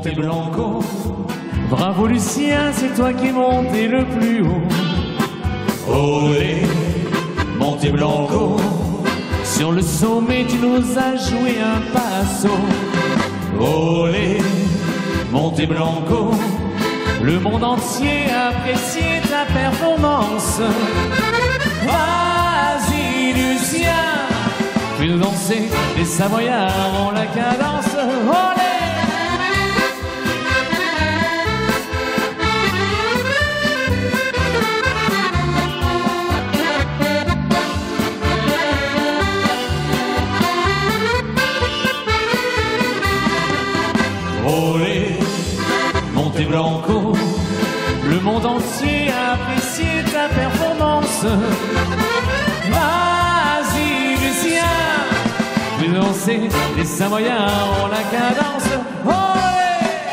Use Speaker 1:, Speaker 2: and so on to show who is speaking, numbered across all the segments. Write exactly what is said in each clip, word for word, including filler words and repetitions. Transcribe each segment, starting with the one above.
Speaker 1: Monte Blanco. Bravo Lucien, c'est toi qui es monté le plus haut. Olé, Monte Blanco. Sur le sommet, tu nous as joué un passo. Olé, Monte Blanco. Le monde entier a apprécié ta performance. Vas-y Lucien, fais-nous danser, les Savoyards ont la cadence. Olé! Olé, Monte Blanco. Le monde entier a apprécié ta performance. Vas-y Lucien, fais danser, les Savoyards ont la cadence. Olé!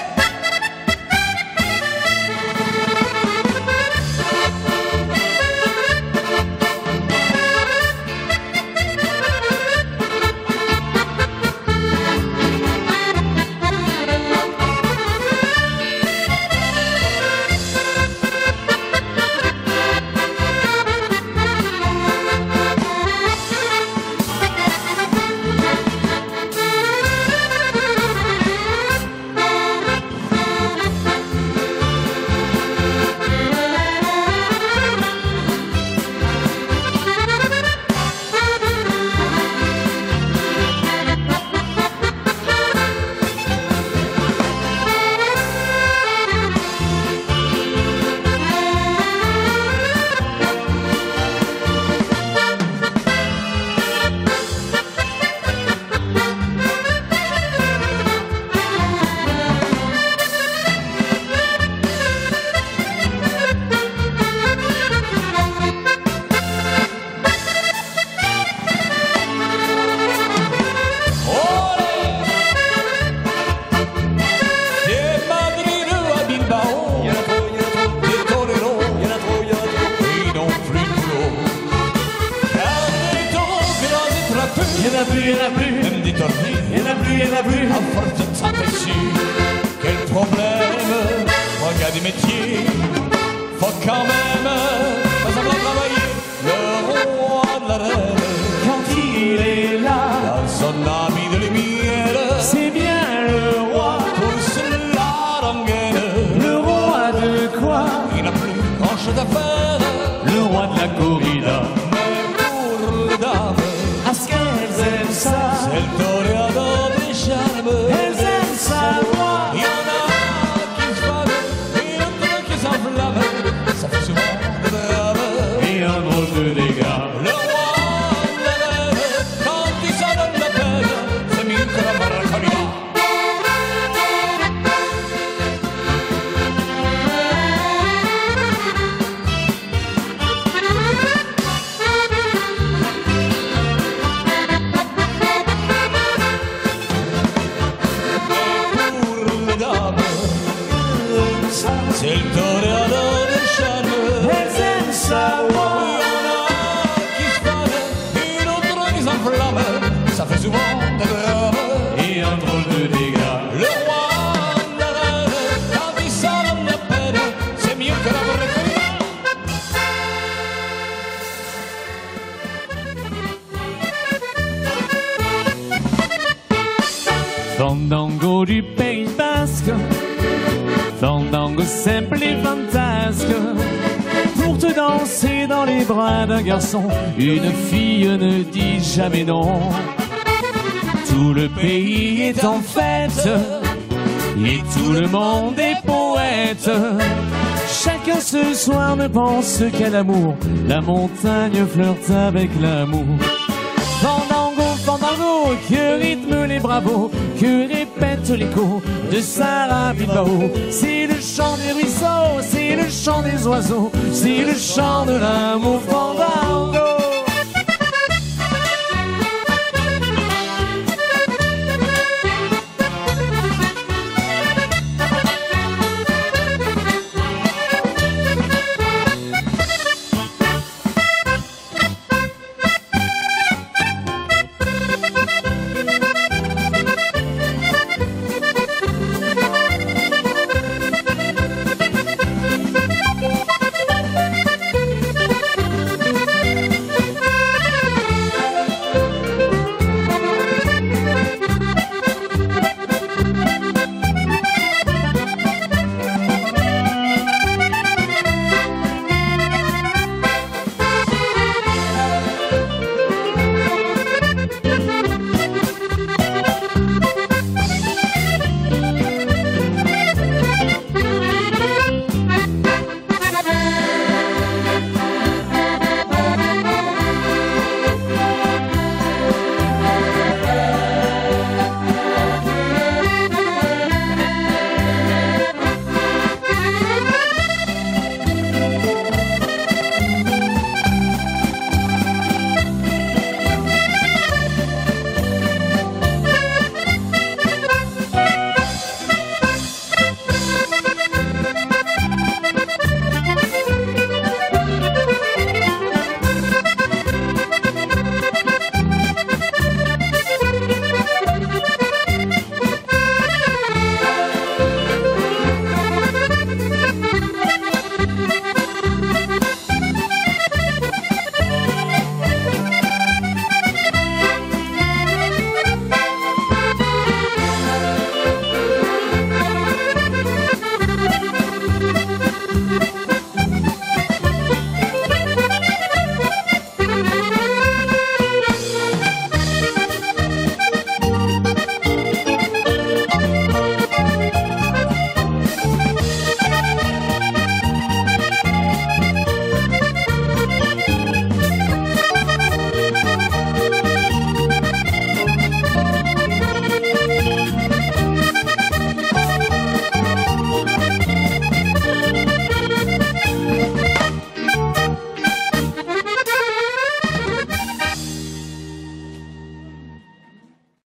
Speaker 1: Y'en a plus, y'en a plus,
Speaker 2: même des torpilles,
Speaker 1: y'en a plus, y'en a plus.
Speaker 2: à force de taper dessus. Quel problème, regarde des métiers, faut quand même pas semblant travailler. Le roi de la reine,
Speaker 1: Quand il est là,
Speaker 2: dans son habit de lumière,
Speaker 1: c'est bien le roi.
Speaker 2: pousse la rengaine.
Speaker 1: Le roi de quoi?
Speaker 2: Il n'a plus grand chose à faire,
Speaker 1: Le roi de la corrida.
Speaker 2: mais pour les dames,
Speaker 1: À ce qu'elles aiment ça,
Speaker 2: c'est le toréador des charmes.
Speaker 1: elles aiment sa voix.
Speaker 2: Il y en a qui se fâchent, et d'autres qui s'enflamment. Ça fait souvent des drames.
Speaker 1: Et un drôle de dégâts.
Speaker 2: Le roi de la reine, quand il s'en donne la peine, c'est mieux que la barraconida. C'est le toréador des charmes.
Speaker 1: Elles aiment sa voix.
Speaker 2: Il y en a qui se fâchent, et d'autres qui s'enflamment. Ça fait souvent des drames.
Speaker 1: Et un drôle de dégâts.
Speaker 2: Le roi de la reine, quand il s'en donne la peine, c'est mieux que la barraconida.
Speaker 1: Fandango du Pays Basque, fandango simple et fantasque. Pour te danser dans les bras d'un garçon, une fille ne dit jamais non. Tout le pays est en fête, et tout le monde est poète. Chacun ce soir ne pense qu'à l'amour, la montagne flirte avec l'amour. Fandango, fandango, que rythment les bravos, que répète l'écho de Sarah Bilbao. C'est le chant des ruisseaux, c'est le chant des oiseaux, c'est le chant de l'amour. Fandango.